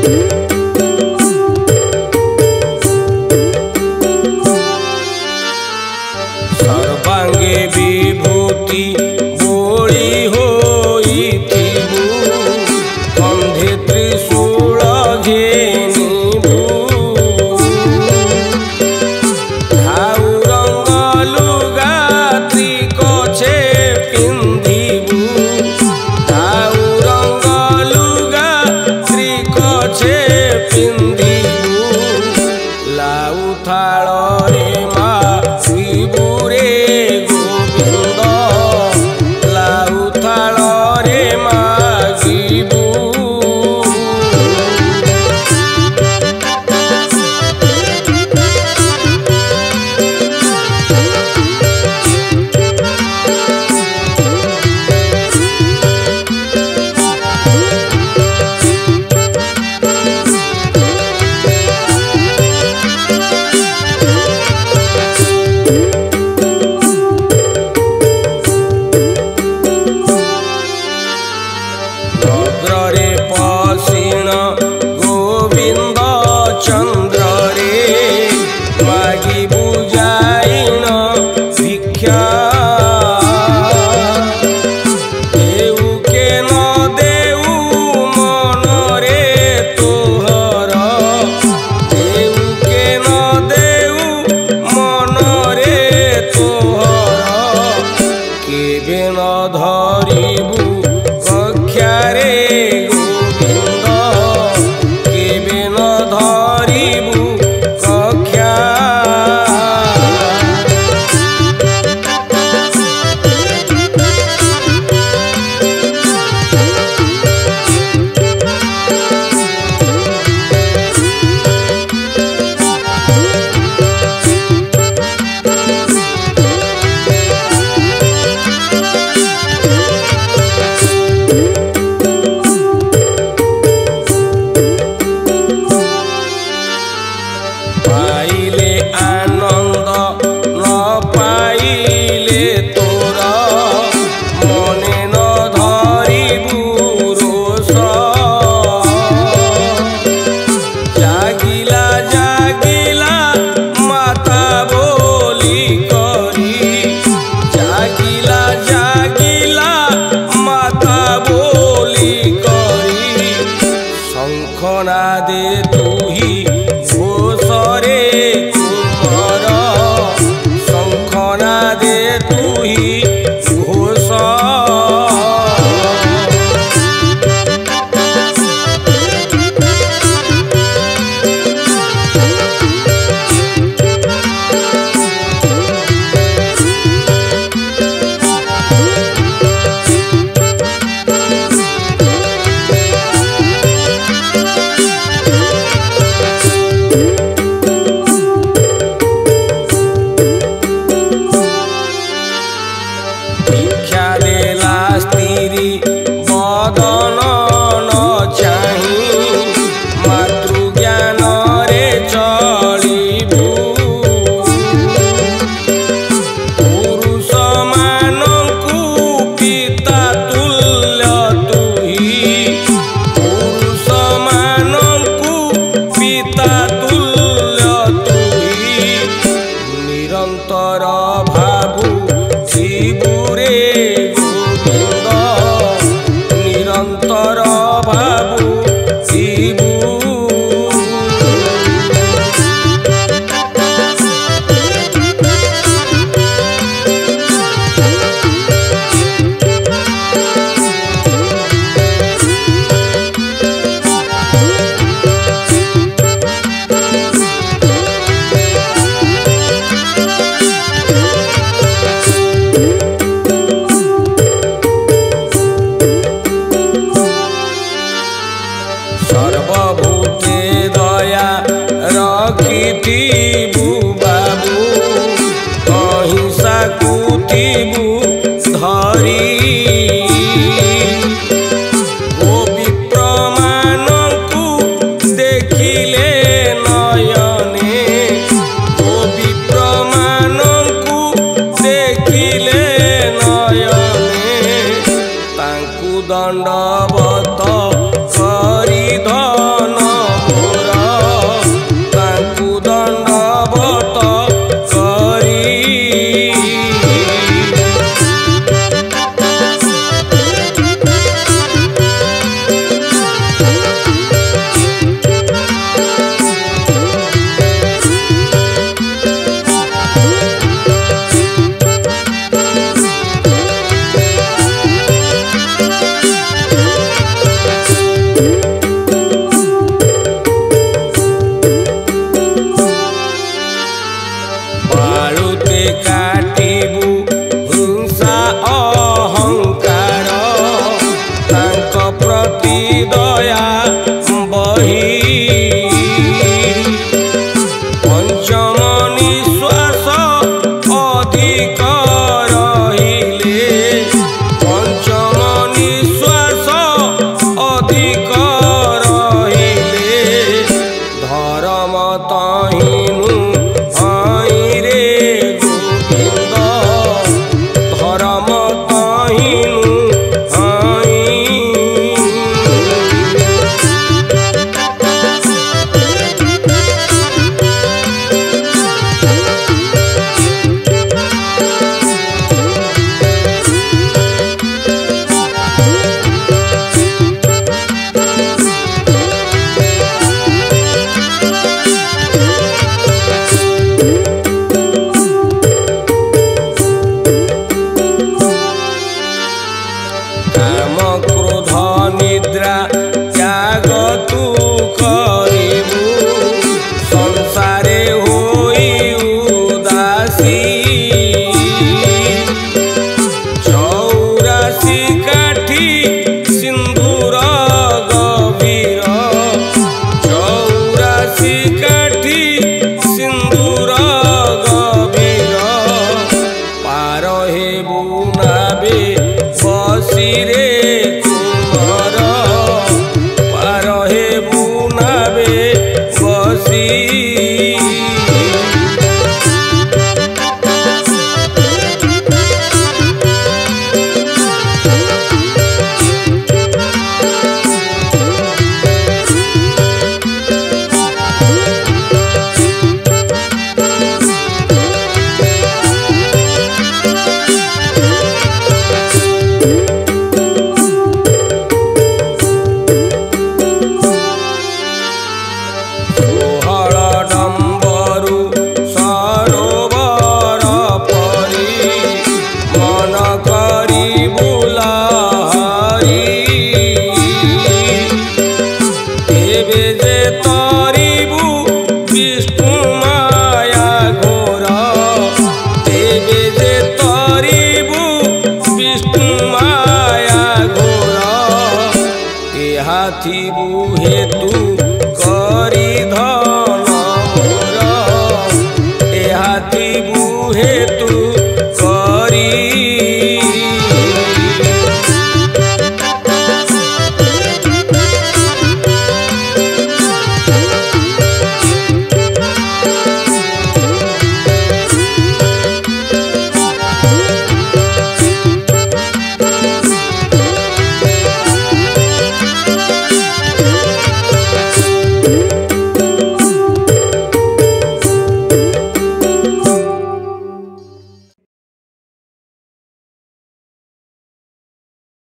सर्वांगे विभूति बोली होइथिबु कंधे त्रिशूल घेनिबु खाउ रंग लुगा त्रिकछे पिंधिबु खाउ रंग लुगा त्रिकछे पिंधिबु लाउ थाल रे मा शिबुरे गोविंद लाउ थाल रे मा शिबु नग्रे पसीण गोविंद चंद्र रे मागी बुझाइन भिक्षा देऊ के न देऊ मन रे तोहर देऊ के न देऊ मन रे तोहर केबे न धरिबु रे गोविंद केबे न धरिबु कक्षा पाइले आनंद न पाइले तोरा मने न धरिबु रोष जागिला जागिला माता बोली करी जागिला जागिला माता बोली करी शंखना दे तुही घोषरे कुमार शंखना दे तुही घोष অতি দয়া বহি পঞ্চম নিঃশ্বাস অধিক রহিলে পঞ্চম নিঃশ্বাস অধিক রহিলে ধর্ম তহিনু হই রে গোবিন্দ ধর্ম তহিনু হই। काम क्रोध निद्रा त्याग तू करिबु संसारे होई उदासी 84 काठी सिंधुर गभीर 84 काठी सिंधुर गभीर पार हेबु नाबे बसिरे कुमार पार हेबु नाबे बसी। ষোহଳ ଡମ୍ବରୁ ସରୋବର ପରି ମନ କରି ବୁଲହରି ତେବେ ଯେ ତରିବୁ ବିଷ୍ଣୁ ମାୟା ଘୋର ତେବେ ଯେ ତରିବୁ ବିଷ୍ଣୁ ମାୟା ଘୋର ଏହା ଥିବୁ ହେତୁ କରି ଧନ ମୋର ଏହା ଥିବୁ ହେତୁ